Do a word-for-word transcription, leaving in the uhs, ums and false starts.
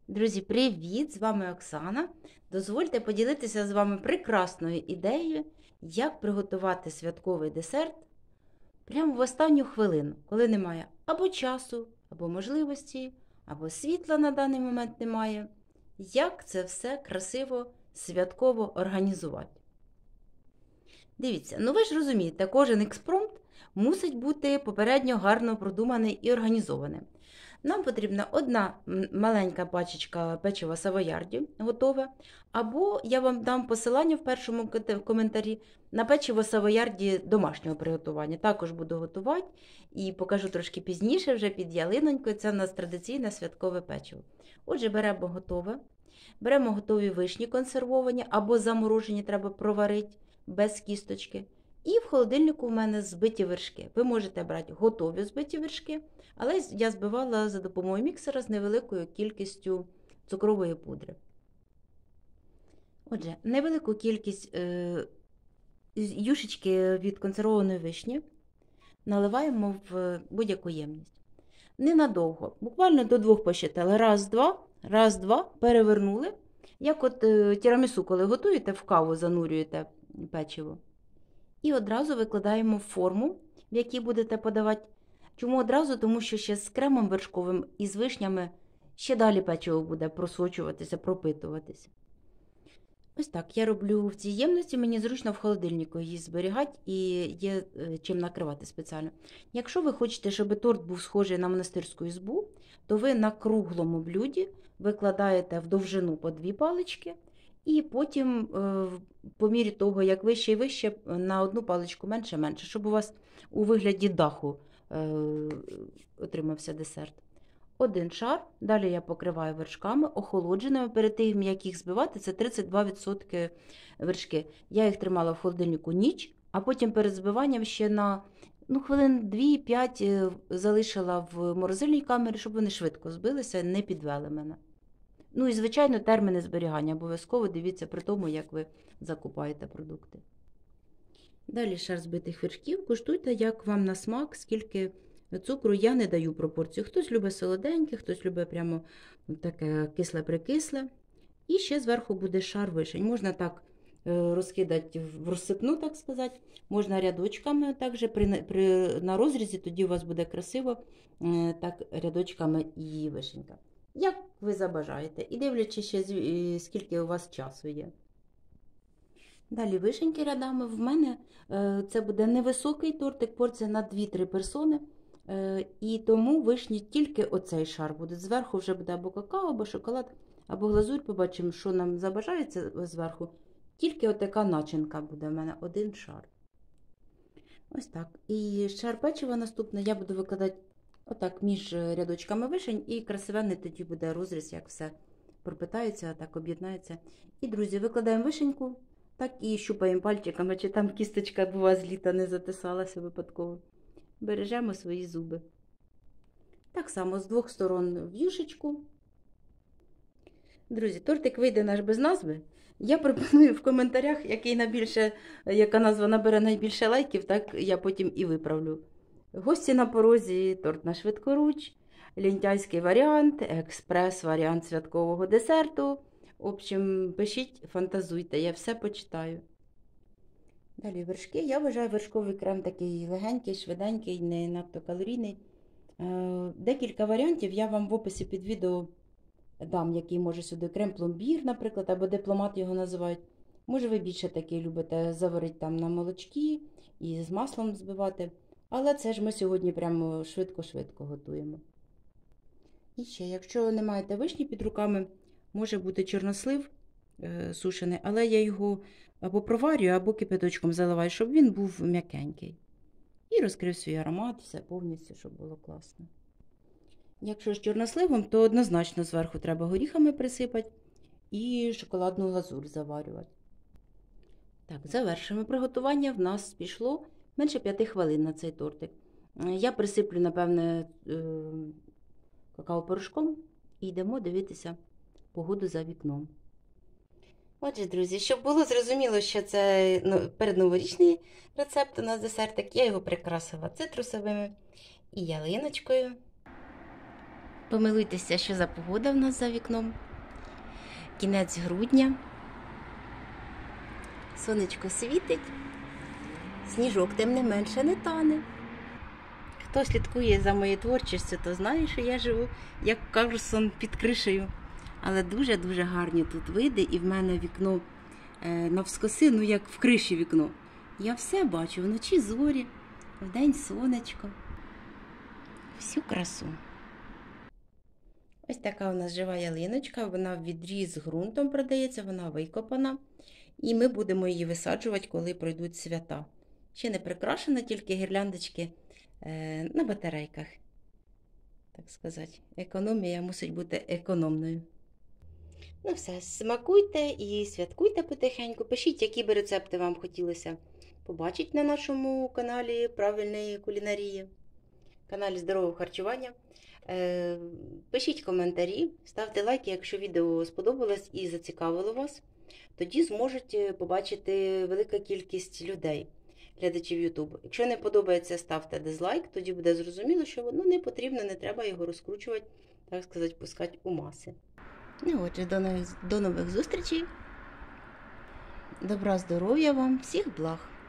Друзі, привіт! З вами Оксана. Дозвольте поділитися з вами прекрасною ідеєю, як приготувати святковий десерт прямо в останню хвилину, коли немає або часу, або можливості, або світла на даний момент немає. Як це все красиво, святково організувати. Дивіться, ну ви ж розумієте, кожен експромт мусить бути попередньо гарно продуманий і організований. Нам потрібна одна маленька пачечка печива савоярді готове, або я вам дам посилання в першому коментарі на печиво савоярді домашнього приготування. Також буду готувати і покажу трошки пізніше, вже під ялинонькою. Це у нас традиційне святкове печиво. Отже, беремо готове, беремо готові вишні консервовані або заморожені, треба проварити без кісточки. І в холодильнику в мене збиті вершки. Ви можете брати готові збиті вершки, але я збивала за допомогою міксера з невеликою кількістю цукрової пудри. Отже, невелику кількість е, юшечки від консервованої вишні наливаємо в будь-яку ємність. Ненадовго, буквально до двох посчитали. Раз, два, раз, два, перевернули. Як от е, тірамісу, коли готуєте, в каву занурюєте печиво. І одразу викладаємо в форму, в якій будете подавати. Чому одразу? Тому що ще з кремом вершковим і з вишнями ще далі печиво буде просочуватися, пропитуватися. Ось так, я роблю в цій ємності, мені зручно в холодильнику її зберігати і є чим накривати спеціально. Якщо ви хочете, щоб торт був схожий на монастирську ізбу, то ви на круглому блюді викладаєте в довжину по дві палички, і потім, по мірі того, як вище і вище, на одну паличку менше-менше, щоб у вас у вигляді даху отримався десерт. Один шар, далі я покриваю вершками, охолодженими, перед тим, як їх збивати, це тридцять два відсотки вершки. Я їх тримала в холодильнику ніч, а потім перед збиванням ще на ну, хвилин дві-п'ять залишила в морозильній камері, щоб вони швидко збилися, не підвели мене. Ну і, звичайно, терміни зберігання обов'язково дивіться при тому, як ви закупаєте продукти. Далі шар збитих вершків. Куштуйте, як вам на смак, скільки цукру. Я не даю пропорцію. Хтось любить солоденьке, хтось любить прямо таке кисле-прикисле. І ще зверху буде шар вишень. Можна так розкидати в розсипну, так сказати. Можна рядочками, також при, при, на розрізі, тоді у вас буде красиво так рядочками і вишенька. Як ви забажаєте. І дивлячись ще, скільки у вас часу є. Далі вишеньки рядами. В мене це буде невисокий тортик, порція на дві-три персони. І тому вишні тільки оцей шар буде. Зверху вже буде або какао, або шоколад, або глазурь. Побачимо, що нам забажається зверху. Тільки отака начинка буде в мене, один шар. Ось так. І шар печива наступний я буду викладати отак між рядочками вишень, і красивенний тоді буде розріз, як все пропитається, так об'єднається. І, друзі, викладаємо вишеньку, так і щупаємо пальчиками, чи там кісточка, бува, з літа не затисалася випадково. Бережемо свої зуби. Так само з двох сторон в юшечку. Друзі, тортик вийде наш без назви. Я пропоную в коментарях, який найбільше, яка назва набере найбільше лайків, так я потім і виправлю. Гості на порозі, торт на швидкоруч, лінтяйський варіант, експрес-варіант святкового десерту. В общем, пишіть, фантазуйте, я все почитаю. Далі вершки. Я вважаю вершковий крем такий легенький, швиденький, не надто калорійний. Декілька варіантів я вам в описі під відео дам, який може сюди крем-пломбір, наприклад, або дипломат його називають. Може ви більше такий любите заварити там на молочки і з маслом збивати. Але це ж ми сьогодні прямо швидко-швидко готуємо. І ще, якщо не маєте вишні під руками, може бути чорнослив е, сушений, але я його або проварюю, або кипяточком заливаю, щоб він був м'якенький. І розкрив свій аромат, все повністю, щоб було класно. Якщо з чорносливом, то однозначно зверху треба горіхами присипати і шоколадну глазурь заварювати. Так, завершимо приготування. В нас пішло менше п'яти хвилин на цей тортик. Я присиплю, напевне, какао-порошком і йдемо дивитися погоду за вікном. Отже, друзі, щоб було зрозуміло, що це ну, передноворічний рецепт у нас десертик, я його прикрасила цитрусовими і ялиночкою. Помилуйтеся, що за погода в нас за вікном. Кінець грудня. Сонечко світить. Сніжок, тим не менше, не тане. Хто слідкує за моєю творчістю, то знає, що я живу, як Карлсон, під кришею. Але дуже-дуже гарні тут види, і в мене вікно е, навскоси, ну як в криші вікно. Я все бачу, вночі зорі, вдень сонечко. Всю красу. Ось така у нас жива ялиночка, вона в відрі з ґрунтом продається, вона викопана. І ми будемо її висаджувати, коли пройдуть свята. Ще не прикрашена, тільки гірляндочки е, на батарейках. Так сказати, економія мусить бути економною. Ну все, смакуйте і святкуйте потихеньку. Пишіть, які би рецепти вам хотілося побачити на нашому каналі правильної кулінарії, каналі здорового харчування. Е, пишіть коментарі, ставте лайки, якщо відео сподобалось і зацікавило вас. Тоді зможуть побачити велика кількість людей, глядачів Ютубу. Якщо не подобається, ставте дизлайк, тоді буде зрозуміло, що воно не потрібно, не треба його розкручувати, так сказати, пускати у маси. Ну, отже, до нових, до нових зустрічей. Добра, здоров'я вам, всіх благ!